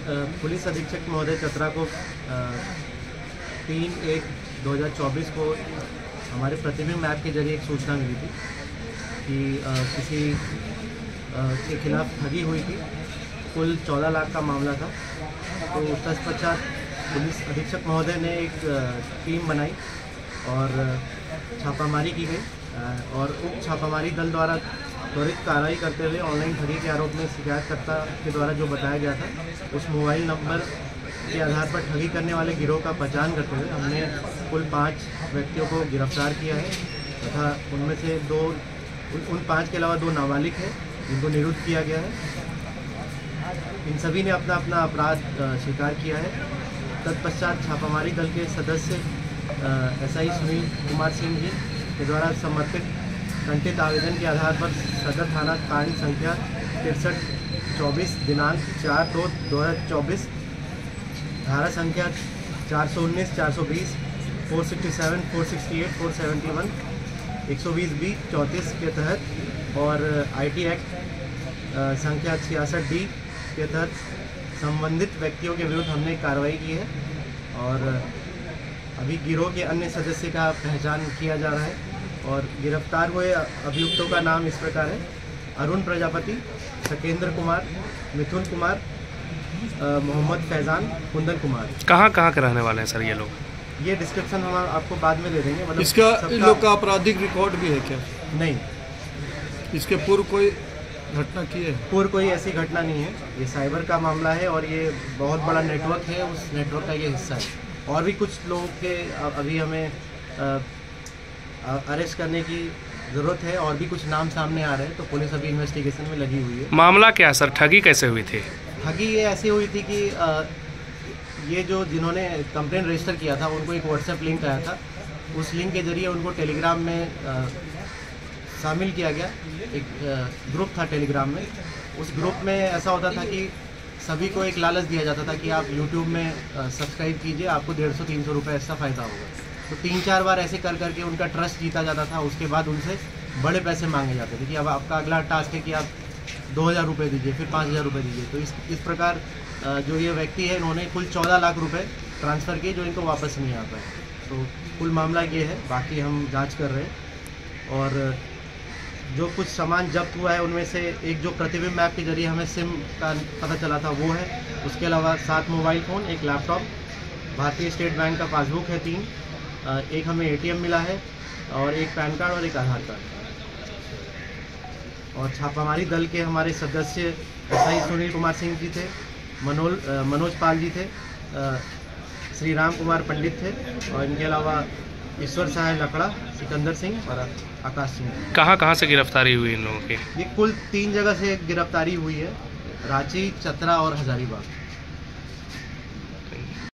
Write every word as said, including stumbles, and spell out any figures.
Police अधीक्षक महोदय चतरा को तीन एक दो हज़ार चौबीस को हमारे प्रतिबिंब ऐप के जरिए एक सूचना मिली थी कि आ, किसी आ, के खिलाफ ठगी हुई थी। कुल चौदह लाख का मामला था। तो तत्पश्चात पुलिस अधीक्षक महोदय ने एक टीम बनाई और छापामारी की गई और उप छापामारी दल द्वारा त्वरित कार्रवाई करते हुए ऑनलाइन ठगी के आरोप में शिकायतकर्ता के द्वारा जो बताया गया था उस मोबाइल नंबर के आधार पर ठगी करने वाले गिरोह का पहचान करते हुए हमने कुल पाँच व्यक्तियों को गिरफ्तार किया है तथा उनमें से दो उन, उन पाँच के अलावा दो नाबालिग हैं जिनको निरुद्ध किया गया है। इन सभी ने अपना अपना अपराध स्वीकार किया है। तत्पश्चात छापामारी दल के सदस्य एस आई सुनील कुमार सिंह जी के द्वारा समर्पित खंडित आवेदन के आधार पर सदर थाना कांड संख्या तिरसठ चौबीस दिनांक चार दो दो हज़ार चौबीस धारा संख्या चार सौ उन्नीस चार सौ बीस four sixty seven four sixty eight four seventy one एक सौ बीस बी चौंतीस के तहत और आई टी एक्ट संख्या छियासठ डी के तहत संबंधित व्यक्तियों के विरुद्ध हमने कार्रवाई की है और अभी गिरोह के अन्य सदस्य का पहचान किया जा रहा है और गिरफ्तार हुए अभियुक्तों का नाम इस प्रकार है: अरुण प्रजापति, सकेंद्र कुमार, मिथुन कुमार, मोहम्मद फैजान, कुंदन कुमार। कहाँ कहाँ के रहने वाले हैं सर ये लोग? ये डिस्क्रिप्शन हम आपको बाद में दे देंगे। मतलब इसका इन लोग का आपराधिक रिकॉर्ड भी है क्या? नहीं, इसके पूर्व कोई घटना की है? पूर्व कोई ऐसी घटना नहीं है। ये साइबर का मामला है और ये बहुत बड़ा नेटवर्क है, उस नेटवर्क का ये हिस्सा है। और भी कुछ लोगों के अभी हमें अरेस्ट करने की ज़रूरत है और भी कुछ नाम सामने आ रहे हैं, तो पुलिस अभी इन्वेस्टिगेशन में लगी हुई है। मामला क्या सर, ठगी कैसे हुई थी? ठगी ये ऐसी हुई थी कि आ, ये जो जिन्होंने कंप्लेंट रजिस्टर किया था उनको एक व्हाट्सएप लिंक आया था। उस लिंक के जरिए उनको टेलीग्राम में आ, शामिल किया गया। एक आ, ग्रुप था टेलीग्राम में। उस ग्रुप में ऐसा होता था कि सभी को एक लालच दिया जाता था कि आप यूट्यूब में सब्सक्राइब कीजिए, आपको डेढ़ सौ तीन सौ रुपये ऐसा फ़ायदा होगा। तो तीन चार बार ऐसे कर करके उनका ट्रस्ट जीता जाता था। उसके बाद उनसे बड़े पैसे मांगे जाते थे कि अब आपका अगला टास्क है कि आप दो हज़ार रुपये दीजिए, फिर पाँच हज़ार रुपये दीजिए। तो इस इस प्रकार जो ये व्यक्ति है इन्होंने कुल चौदह लाख रुपए ट्रांसफ़र किए जो इनको वापस नहीं आता है। तो कुल मामला ये है, बाकी हम जांच कर रहे हैं। और जो कुछ सामान जब्त हुआ है उनमें से एक जो प्रतिबिंब ऐप के जरिए हमें सिम का पता चला था वो है। उसके अलावा सात मोबाइल फ़ोन, एक लैपटॉप, भारतीय स्टेट बैंक का पासबुक है तीन, एक हमें ए टी एम मिला है और एक पैन कार्ड और एक आधार कार्ड। और छापामारी दल के हमारे सदस्य एस आई सुनील कुमार सिंह जी थे, मनोज मनोज पाल जी थे, श्री राम कुमार पंडित थे और इनके अलावा ईश्वर साहब लकड़ा, सिकंदर सिंह और आकाश सिंह। कहाँ कहाँ से गिरफ्तारी हुई इन लोगों की? ये कुल तीन जगह से गिरफ्तारी हुई है: रांची, चतरा और हजारीबाग।